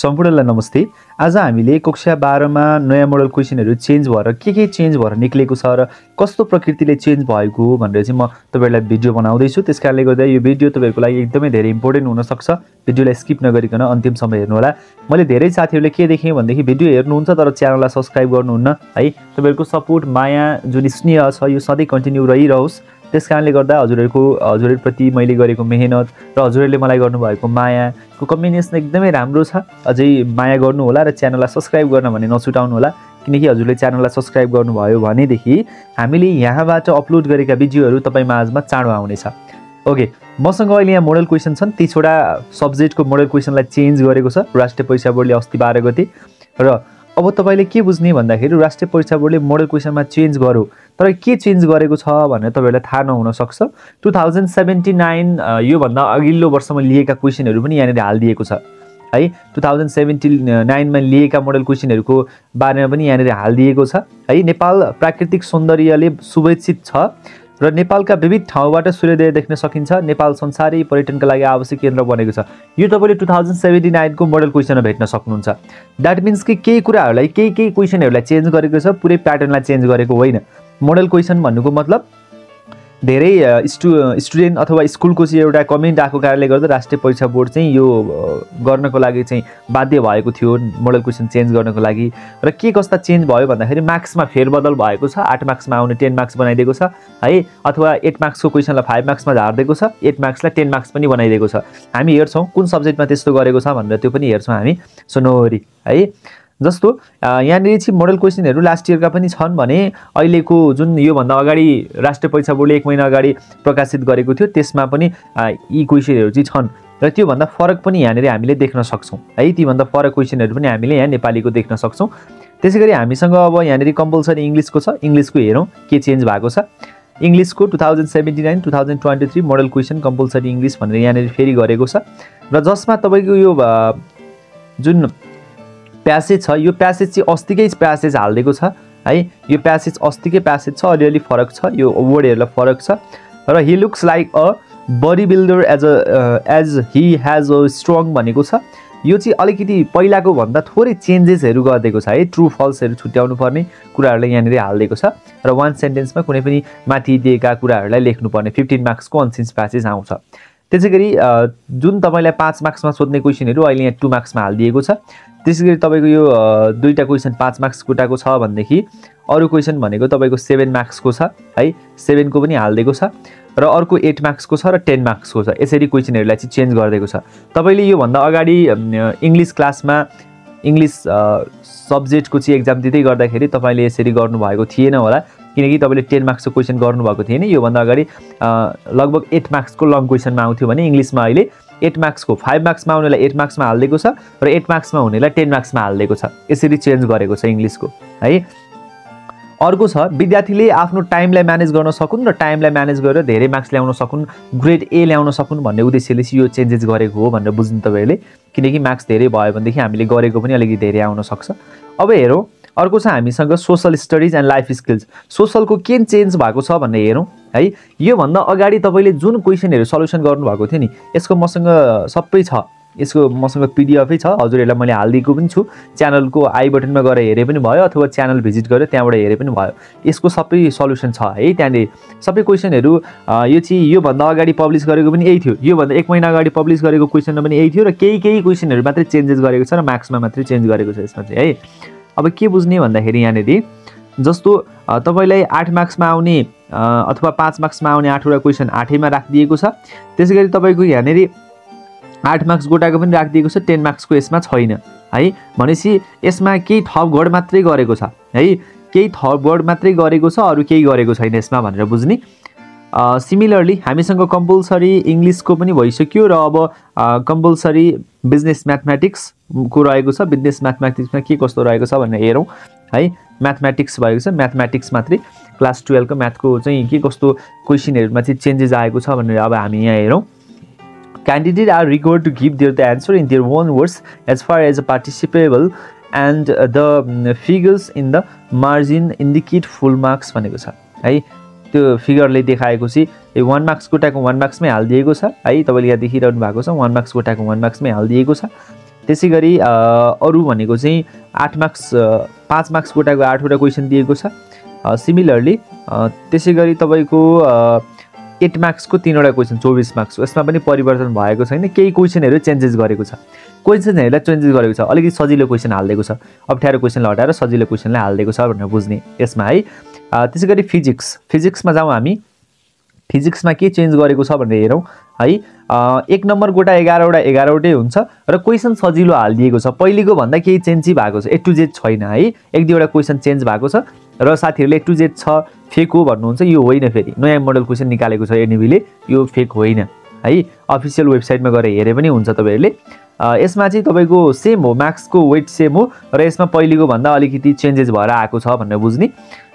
सम्पूर्णलाई नमस्ते। आज हामीले कक्षा 12 मा नयाँ मोडल क्वेशनहरु चेन्ज भएर के चेन्ज भएर निक्लेको छ र कस्तो प्रकृतिले चेन्ज भएको हो भनेर चाहिँ म तपाईहरुलाई भिडियो बनाउँदै छु। त्यसकारणले गर्दा यो भिडियो तपाईहरुको लागि एकदमै धेरै इम्पोर्टेन्ट हुन सक्छ। भिडियोलाई स्किप नगरिकन अन्तिमसम्म हेर्नु होला। मैले धेरै साथीहरुले के देखेँ भन्देखि भिडियो हेर्नुहुन्छ तर च्यानललाई सब्स्क्राइब गर्नुहुन्न है। तपाईहरुको सपोर्ट माया जुन स्नेह छ यो सधैं कन्टिन्यू रहिरहोस्। त्यसकारणले गर्दा हजुरहरुप्रति मैले गरेको मेहनत र हजुरहरुले मलाई गर्नुभएको मायाको कम्बिनेसन एकदमै राम्रो छ। अझै माया गर्नु होला र च्यानललाई सब्स्क्राइब गर्न भने नछुटाउनु होला, किनकि हजुरले च्यानललाई सब्स्क्राइब गर्नुभयो भनेदेखि हामीले यहाँबाट अपलोड गरेका भिडियोहरु तपाई माझमा चाँडो आउनेछ। ओके, मसँग अहिले यहाँ मोडल क्वेशन छन्। 30 वटा सब्जेक्टको मोडल क्वेशनलाई चेन्ज गरेको छ राष्ट्रिय परीक्षा बोर्डले अस्ति 12 गते। र अब तपाईले के बुझ्ने भन्दाखेरि राष्ट्रिय परीक्षा बोर्डले मोडल क्वेशनमा चेन्ज गर्यो, तर के चेन्ज गरेको छ भनेर तपाईहरुलाई थाहा नहुन सक्छ। 2079 यो भन्दा अघिल्लो वर्षमा लिएका क्वेशनहरु पनि यहाँनिर हाल्दिएको छ है। 2079 मा लिएका मोडल क्वेशनहरुको बारेमा पनि यहाँनिर हाल्दिएको छ है। नेपाल प्राकृतिक सौन्दर्यले सुवेक्षित छ र नेपालका विविध ठाउँबाट सूर्योदय देख्न सकिन्छ। नेपाल संसारै पर्यटनका लागि आवश्यक केन्द्र बनेको छ। यो तपाईले 2079 को मोडल क्वेशनमा भेट्न सक्नुहुन्छ। दैट मीन्स कि केही कुराहरुलाई केही क्वेशनहरुलाई चेन्ज गरेको छ, पुरै प्याटर्नलाई चेन्ज गरेको होइन। मोडल क्वेशन भन्नुको मतलब धेरै स्टुडेन्ट अथवा स्कुलको चाहिँ एउटा कमेन्ट आएको कारणले गर्दा राष्ट्रिय परीक्षा बोर्ड चाहिँ यो गर्नको लागि चाहिँ बाध्य भएको थियो, मोडल क्वेशन चेन्ज गर्नको लागि। र के कस्ता चेन्ज भयो भन्दाखेरि मार्क्समा फेरबदल भएको छ। 8 मार्क्समा आउने 10 मार्क्स बनाइदिएको छ है, अथवा 8 मार्क्सको क्वेशनलाई 5 मार्क्समा झार्दिएको छ, 8 मार्क्सलाई 10 मार्क्स पनि बनाइदिएको छ। हामी हेर्छौं कुन सब्जेक्टमा त्यस्तो गरेको छ भनेर, त्यो पनि हेर्छौं हामी सोनोरी है। जस्तो यहाँनिर चाहिँ मोडल क्वेशनहरु लास्ट इयरका पनि छन् भने अहिलेको जुन यो भन्दा अगाडि राष्ट्रिय परीक्षा बोर्डले 1 महिना अगाडि प्रकाशित गरेको थियो त्यसमा पनि यी क्वेशनहरु चाहिँ छन् र त्यो भन्दा फरक पनि यहाँनिर हामीले देख्न सक्छौं है। ती भन्दा फरक क्वेशनहरु पनि हामीले यहाँ नेपालीको देख्न सक्छौं। त्यसैगरी हामीसँग अब यहाँनिर कम्पल्सरी इंग्लिशको छ। इंग्लिशको हेरौं के चेन्ज भएको छ। इंग्लिशको 2079 2023 मोडल क्वेशन कम्पल्सरी इंग्लिश भनेर यहाँनिर फेरि गरेको छ र जसमा तपाईको यो जुन प्यासेज छ यो प्यासेज चाहिँ अस्तिकै प्यासेज हाल्दिएको छ है। यो प्यासेज अस्तिकै प्यासेज छ, अलिअलि फरक छ, यो वर्डहरुलाई फरक छ। र he looks like a body builder as he has a strong भनेको छ। यो चाहिँ अलिकति पहिलाको भन्दा थोरै चेन्जेसहरु गर्दिएको छ है। ट्रु फल्सहरु छुट्याउनु पर्ने कुराहरुलाई यहाँनिर हाल्दिएको छ र वन सेन्टेन्समा कुनै पनि माथि दिएका कुराहरुलाई लेख्नु पर्ने 15 मार्क्सको अनसेन्स प्यासेज आउँछ। त्यसैगरी जुन तपाईलाई 5 मार्क्समा सोध्ने क्वेशनहरु अहिले यहाँ 2 मार्क्समा हाल्दिएको छ। त्यसैगरी तपाईको यो दुईटा क्वेशन 5 मार्क्स कोटाको छ भन्देखि अरु क्वेशन भनेको तपाईको 7 मार्क्सको छ है। 7 को पनि हाल्दिएको छ र अर्को 8 मार्क्सको छ र 10 मार्क्सको छ। यसरी क्वेशनहरुलाई चाहिँ चेन्ज गर्दिएको छ। तपाईले यो भन्दा अगाडि इंग्लिश क्लासमा इंग्लिश सब्जेक्टको चाहिँ एक्जाम दिँदै गर्दाखेरि तपाईले यसरी गर्नु भएको थिएन होला, किनकि तपाईले 10 मार्क्सको क्वेशन गर्नु भएको थिएन। यो भन्दा अगाडि लगभग 8 मार्क्सको लङ क्वेशनमा आउँथ्यो भने इंग्लिशमा अहिले 8 मार्क्सको 5 मार्क्समा आउनेलाई 8 मार्क्समा हाल्दिएको छ र 8 मार्क्समा हुनेलाई 10 मार्क्समा हाल्दिएको छ। यसरी चेन्ज गरेको छ इंग्लिशको है। अर्को छ विद्यार्थीले आफ्नो टाइमलाई म्यानेज गर्न सकुन् र टाइमलाई म्यानेज गरेर धेरै मार्क्स ल्याउन सकुन्, ग्रेड ए ल्याउन सकुन् भन्ने उद्देश्यले यो चेन्जेस गरेको हो भनेर बुझ्नु तपाईले, किनकि मार्क्स धेरै भयो भनेदेखि हामीले गरेको पनि अलिकति धेरै आउन सक्छ। अब हेरौं अर्को छ हामीसँग social studies and life skills. सोशलको के चेन्ज भएको छ भन्ने हेरौं है। यो भन्दा अगाडि तपाईले जुन क्वेशनहरु सल्युसन गर्नु भएको थियो नि यसको मसँग सबै छ। यसको मसँग पीडीएफ छ, हजुरहरुलाई मैले हाल्दिएको पनि छु। च्यानलको आई बटनमा गएर हेरे पनि भयो अथवा च्यानल भिजिट गरेर त्यहाँबाट हेरे पनि भयो। यसको सबै सल्युसन छ है। त्यहाँले सबै क्वेशनहरु यो चाहिँ यो भन्दा अगाडि पब्लिश गरेको पनि यही थियो, यो भन्दा 1 महिना अगाडि पब्लिश गरेको क्वेशनमा पनि यही थियो र केही क्वेशनहरु मात्रै चेन्जेस गरेको छ र मार्क्समा मात्रै चेन्ज गरेको छ यसमा चाहिँ है। अब के बुझ्ने भन्दाखेरि यहाँनिर जस्तो तपाईलाई 8 मार्क्समा आउने अथवा 5 मार्क्समा आउने 8 वटा क्वेशन 8 मा राखिदिएको छ। त्यसैगरी तपाईको यहाँनिर 8 मार्क्स गोटाको पनि राखिदिएको छ, 10 मार्क्सको यसमा छैन है। भनेपछि यसमा केही थपघट मात्रै गरेको छ है। केही थपघट मात्रै गरेको छ, अरु केही गरेको छैन यसमा भनेर बुझ्ने। सिमिलरली हामीसँग कम्पल्सरी इंग्लिशको पनि भइसक्यो र अब कम्पल्सरी बिजनेस म्याथमेटिक्स को रहेको छ। बिजनेस म्याथमेटिक्समा के कस्तो रहेको छ भनेर हेरौं है। म्याथमेटिक्स भएको छ, म्याथमेटिक्स मात्रै क्लास 12 को म्याथको चाहिँ के कस्तो क्वेशनहरुमा चाहिँ चेन्जेस आएको छ भनेर अब हामी यहाँ हेरौं। Candidates are required to give the answer in their own words as far as participable and the figures in the margin indicate full marks भनेको छ है। त्यो फिगरले देखाएको चाहिँ 1 मार्क्स कोटाको 1 मार्क्समै हाल्दिएको छ है। तपाईले यहाँ देखिरहनु भएको छ 1 मार्क्स कोटाको 1 मार्क्समै हाल्दिएको छ। त्यसैगरी अरु भनेको चाहिँ 8 मार्क्स 5 मार्क्स कोटाको 8 वटा क्वेशन दिएको छ। सिमिलरली त्यसैगरी तपाईको 8 मार्क्स को 3 वटा क्वेशन 24 मार्क्स यसमा पनि परिवर्तन भएको छैन, केही क्वेशनहरु चेन्जेस गरेको छ। क्वेशनहरुलाई चेन्जेस गरेको छ, अलिकति सजिलो क्वेशन हाल्दिएको छ, अप्ठ्यारो क्वेशनलाई हटाएर सजिलो क्वेशनलाई हाल्दिएको छ भनेर बुझ्ने यसमा है। त्यसैगरी फिजिक्समा जाउँ हामी। फिजिक्समा के चेन्ज गरेको छ भनेर हेरौँ है। 1 नम्बर कोटा 11 वटा 11 वटै हुन्छ र क्वेशन सजिलो हाल्दिएको छ। पहिलेको भन्दा केही चेन्ज भएको छ, A to Z छैन है। 1-2 वटा क्वेशन चेन्ज भएको छ र साथीहरुले A to Z छ फेक हो भन्नुहुन्छ, यो होइन, फेरि नयाँ मोडल क्वेशन निकालेको छ एनईबीले, यो फेक होइन है। अफिसियल वेबसाइटमा गएर हेरे पनि हुन्छ तपाईहरुले। यसमा चाहिँ तपाईको सेम हो, मार्क्सको वेट सेम हो र यसमा पहिलेको भन्दा अलिकति चेन्जेस भएर आएको छ भनेर बुझ्ने।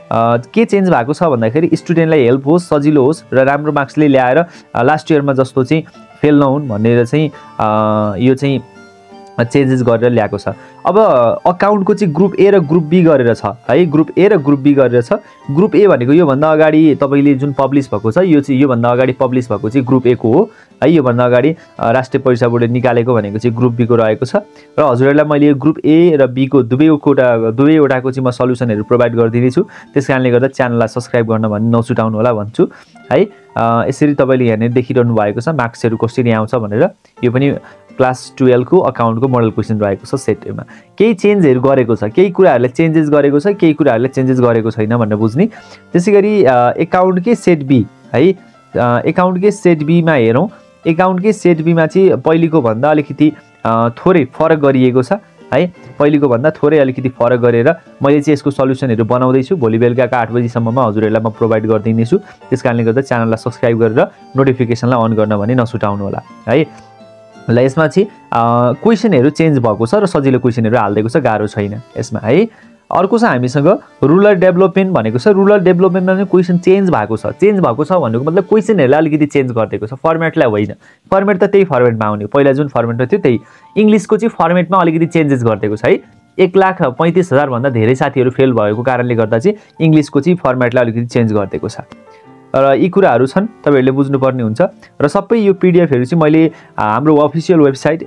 के चेन्ज भएको छ भन्दाखेरि स्टुडेन्टलाई हेल्प होस्, सजिलो होस् र राम्रो मार्क्सले ल्याएर लास्ट इयरमा जस्तो चाहिँ फेल नहुन् भनेर चाहिँ यो चाहिँ चेन्जेस गरेर ल्याएको छ। अब अकाउन्टको चाहिँ ग्रुप ए र ग्रुप बी गरेर छ है। ग्रुप ए र ग्रुप बी गरेर छ। ग्रुप ए भनेको यो भन्दा अगाडि तपाईले जुन पब्लिश भएको छ, यो चाहिँ यो भन्दा अगाडि पब्लिश भएको चाहिँ ग्रुप ए को हो है। यो भन्दा अगाडि राष्ट्रिय परीक्षा बोर्डले निकालेको भनेको चाहिँ ग्रुप बी को रहेको छ र हजुरहरुलाई मैले ग्रुप ए र बी को दुवैवटाको चाहिँ म सल्युसनहरु प्रोवाइड गरिदिने छु। त्यसकारणले गर्दा च्यानललाई सब्स्क्राइब गर्न भन्ने नछुटाउनु होला भन्छु है। यसरी तपाईले यहाँनिर देखिरहनु भएको छ मार्क्सहरु कसरी आउँछ भनेर। यो पनि क्लास 12 को अकाउन्टको मोडल क्वेशन रहेको छ सेटमा। केही चेन्जहरु गरेको छ, केही कुराहरुले चेन्जेस गरेको छ, केही कुराहरुले चेन्जेस गरेको छैन भनेर बुझ्ने। त्यसैगरी अकाउन्टकै सेट बी है। अकाउन्टकै सेट बी मा हेरौं। अकाउन्टकै सेट बी मा चाहिँ पहिलेको भन्दा अलिकति थोरै फरक गरिएको छ है। पहिलेको भन्दा थोरै अलिकति फरक गरेर मैले चाहिँ यसको सल्युसनहरु बनाउँदै छु। भोलि बेलुकाको 8 बजे सम्ममा हजुरहरुलाई म प्रोवाइड गर्दिने छु। त्यसकारणले गर्दा च्यानललाई सब्स्क्राइब गरेर नोटिफिकेसनलाई अन गर्न भने नछुटाउनु होला है। ल यसमा चाहिँ क्वेशनहरु चेन्ज भएको छ र सजिलो क्वेशनहरु हाल्दिएको छ, गाह्रो छैन यसमा है। अर्को छ हामीसँग रुरल डेभलपमेन्ट भनेको छ। रुरल डेभलपमेन्टमा पनि क्वेशन चेन्ज भएको छ। चेन्ज भएको छ भनेको मतलब क्वेशनहरुलाई अलिकति चेन्ज गरिदिएको छ, फर्मेटलाई होइन। फर्मेट त त्यही फर्मेटमा आउने, पहिला जुन फर्मेट थियो त्यही। इंग्लिशको चाहिँ फर्मेटमा अलिकति चेन्जेस गरिदिएको छ है। 1,35,000 भन्दा धेरै साथीहरु फेल भएको कारणले गर्दा चाहिँ इंग्लिशको चाहिँ फर्मेटलाई अलिकति चेन्ज गरिदिएको छ र यी कुराहरु छन्, तपाईहरुले बुझ्नुपर्ने हुन्छ। र सबै यो पीडीएफहरु चाहिँ मैले हाम्रो अफिसियल वेबसाइट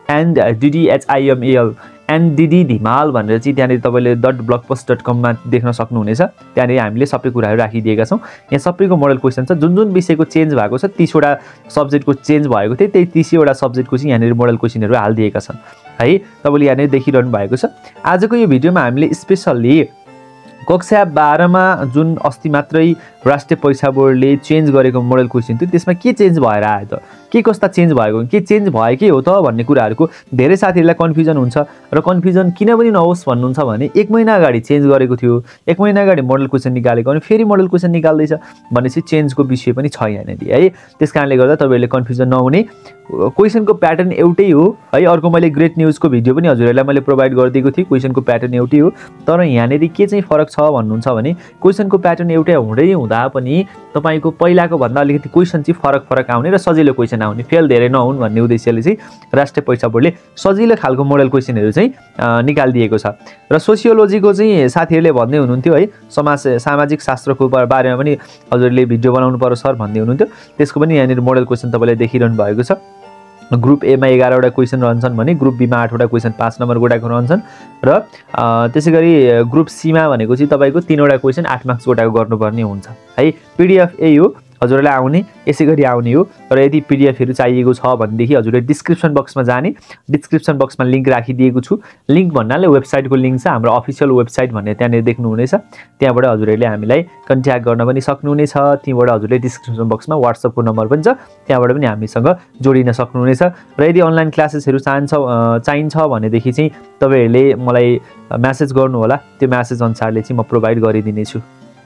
NDD धिमाल भनेर चाहिँ त्यहाँनिर तपाईले .blogpost.com मा देख्न सक्नुहुनेछ। त्यहाँनिर हामीले सबै कुराहरु राखिदिएका छौं। यहाँ सबैको मोडल क्वेशन छ, जुन जुन विषयको चेन्ज भएको छ, 30 वटा सब्जेक्टको चेन्ज भएको थियो, त्यही 30 वटा सब्जेक्टको चाहिँ यहाँनिर मोडल क्वेशनहरु हाल्दिएका छन् है। तपाईले यहाँनिर देखिरहनु भएको छ। आजको यो भिडियोमा हामीले स्पेशली कक्षा 12 मा जुन अस्ति मात्रै राष्ट्रिय परीक्षा बोर्डले चेन्ज गरेको मोडल क्वेशन थियो, त्यसमा के चेन्ज भएर आयो त, के कस्ता चेन्ज भएको, के चेन्ज भएकै हो त भन्ने कुराहरुको धेरै साथीहरुलाई कन्फ्युजन हुन्छ र कन्फ्युजन किन पनि नहोस् भन्नुहुन्छ भने 1 महिना अगाडि चेन्ज गरेको थियो, 1 महिना अगाडि मोडल क्वेशन निकालेको अनि फेरि मोडल क्वेशन निकाल्दैछ भनेपछि चेन्जको विषय पनि छ यहाँनेरि है। त्यसकारणले गर्दा तपाईहरुले कन्फ्युजन नहुने, क्वेशनको प्याटर्न एउटै हो है। अर्को मैले ग्रेट न्यूजको भिडियो पनि हजुरहरुलाई मैले प्रोवाइड गरिदिएको थिएँ, क्वेशनको प्याटर्न एउटै हो, तर यहाँनेरि के चाहिँ फरक छ भन्नुहुन्छ भने क्वेशनको प्याटर्न एउटै हुँदा पनि तपाईको पहिलाको भन्दा अलिकति क्वेशन चाहिँ फरक आउने र सजिलो क्वेशन आउने, फेल धेरै नहुन् भन्ने उद्देश्यले चाहिँ राष्ट्रिय परीक्षा बोर्डले सजिलो खालको मोडल क्वेशनहरु चाहिँ निकालिदिएको छ। र सोसियोलोजीको चाहिँ साथीहरुले भन्दै हुनुहुन्थ्यो है, सामाजिक शास्त्रको बारेमा पनि हजुरले भिडियो बनाउनु पर्यो सर भन्दै हुनुहुन्थ्यो। त्यसको पनि यहाँनिर मोडल क्वेशन तपाईले देखिरहनु भएको छ। ग्रुप ए मा 11 वटा क्वेशन रहन्छन् भने ग्रुप बी मा 8 वटा क्वेशन 5 नम्बर कोटाको रहन्छन् र त्यसैगरी ग्रुप सी मा भनेको चाहिँ तपाईको 3 वटा क्वेशन 8 मार्क्स कोटाको गर्नुपर्ने हुन्छ है। पीडीएफ ए हो, हजुरलाई आउने यसैगरी आउने हो। र यदि पीडीएफहरु चाहिएको छ भनेदेखि हजुरले डिस्क्रिप्सन बक्समा जाने, डिस्क्रिप्सन बक्समा लिंक राखिदिएको छु। लिंक भन्नाले वेबसाइटको लिंक छ, हाम्रो अफिसियल वेबसाइट भन्ने त्यहाँनिर देख्नुहुनेछ। त्यहाँबाट हजुरले हामीलाई कन्ट्याक्ट गर्न पनि सक्नुहुनेछ। त्यहीबाट हजुरले डिस्क्रिप्सन बक्समा WhatsApp को नम्बर पनि छ, त्यहाँबाट पनि हामीसँग जोडिन सक्नुहुनेछ। र यदि अनलाइन क्लासेसहरु चाहिन्छ भनेदेखि चाहिँ तपाईहरुले मलाई मेसेज गर्नु होला, त्यो मेसेज अनुसारले चाहिँ म प्रोवाइड गरिदिने छु।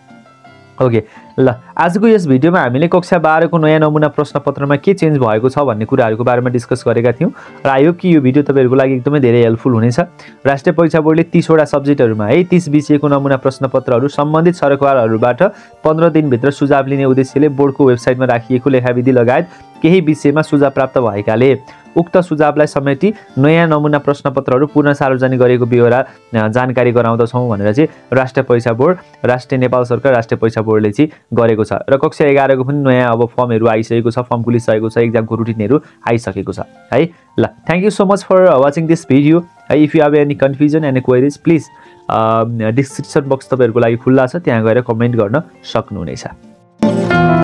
ओके ल, आजको यस भिडियोमा हामीले कक्षा 12 को नयाँ नमुना प्रश्नपत्रमा के चेन्ज भएको छ भन्ने कुराहरुको बारेमा डिस्कस गरेका थियौं र आई होप कि यो भिडियो तपाईहरुको लागि एकदमै धेरै हेल्पफुल हुनेछ। राष्ट्रिय परीक्षा बोर्डले 30 वटा सब्जेक्टहरुमा है 30 विषयको नमुना प्रश्नपत्रहरु सम्बन्धित सरकारहरुबाट 15 दिनभित्र सुझाव लिने उद्देश्यले बोर्डको वेबसाइटमा राखिएको लेखाविधि लगायत केही विषयमा सुझाव प्राप्त भएकाले उक्त सुझावलाई समेटी नयाँ नमुना प्रश्नपत्रहरू पुनः सार्वजनिक गरेको बेहोरा जानकारी गराउँदछौँ भनेर चाहिँ राष्ट्रिय परीक्षा बोर्ड, राष्ट्रिय नेपाल सरकार, राष्ट्रिय परीक्षा बोर्डले चाहिँ गरेको छ। र कक्षा 11 को पनि नयाँ अब फर्महरू आइसकेको छ, फर्म खुलिसकेको छ, एक्जामको रुटिनहरू आइसकेको छ है। ल, thank you so much for watching this video है। If you have any confusion and queries please description box तपाईँहरूको लागि खुल्ला छ, त्यहाँ गएर कमेन्ट गर्न सक्नुहुनेछ।